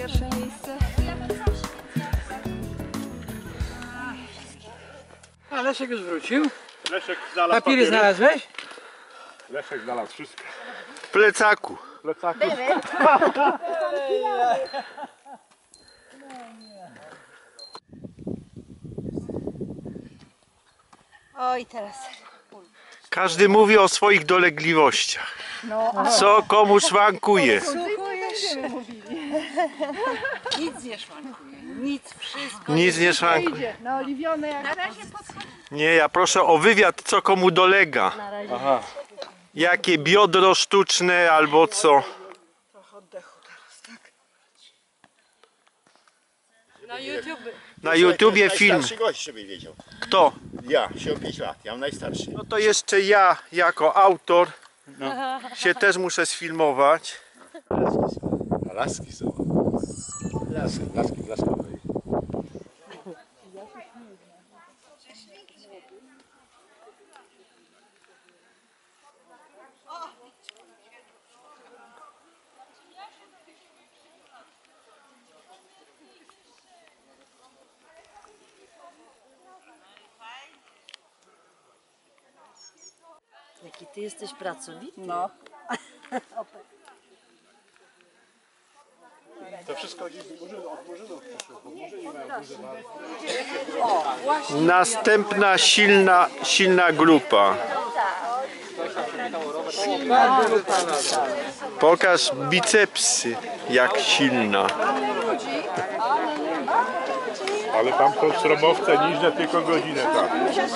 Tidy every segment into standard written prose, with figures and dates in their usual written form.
Nasze miejsce. A Leszek już wrócił. Leszek znalazł Papiry znalazłeś? Leszek znalazł wszystko. W plecaku. W plecaku. Oj, teraz. Każdy mówi o swoich dolegliwościach. Co komu szwankuje. Nic nie szwankuje. Nic, wszystko. Nic nie szwankuje. Naoliwione jak... Na razie Nie, ja proszę o wywiad, co komu dolega. Aha. Jakie biodro sztuczne albo co. Trochę oddechu teraz, tak? Na YouTubie film. Najstarszy gość, żeby wiedział. Kto? Ja, 75 lat, ja mam najstarszy. No to jeszcze ja jako autor się też muszę sfilmować. Laski są. Laski blaskowe. Jaki ty jesteś pracowity. No. To wszystko od murzynów poszło, bo murzyni mają duże Następna silna grupa. Pokaż bicepsy, jak silna. Ale tam są sromowce niżne tylko godzinę, tak.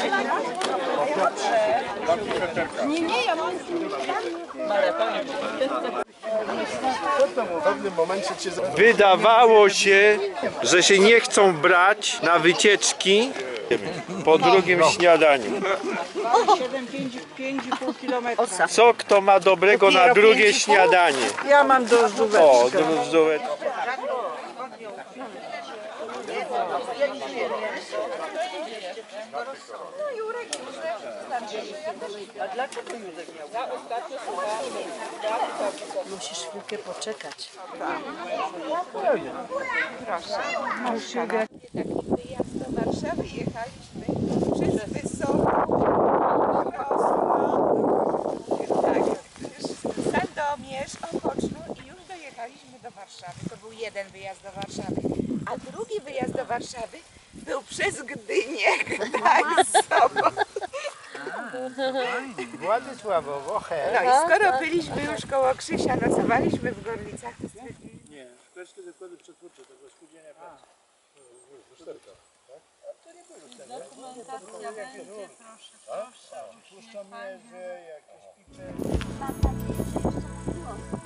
W pewnym momencie cię Wydawało się, że się nie chcą brać na wycieczki po drugim śniadaniu. 5,5 kilometra. Co kto ma dobrego na drugie śniadanie? Ja mam drożdżóweczkę. O, drożdżóweczka. Musisz chwilkę poczekać. Wyjazd do Warszawy jechaliśmy przez Wysoko, Sandomierz, Opoczno i już dojechaliśmy do Warszawy. To był jeden wyjazd do Warszawy, a drugi wyjazd do Warszawy był przez Gdynię, Gdańsk, Sopot. Władysławowo, No i skoro byliśmy już koło Krzysia, nocowaliśmy w Gorlicach, to stwierdziliśmy, Nie, szklarski zakłady przetwórcze, tego spółdzielnia pracy. Dokumentacja będzie, proszę. Puszczomierze, jakieś picze. Mam nadzieję, że jeszcze raz było.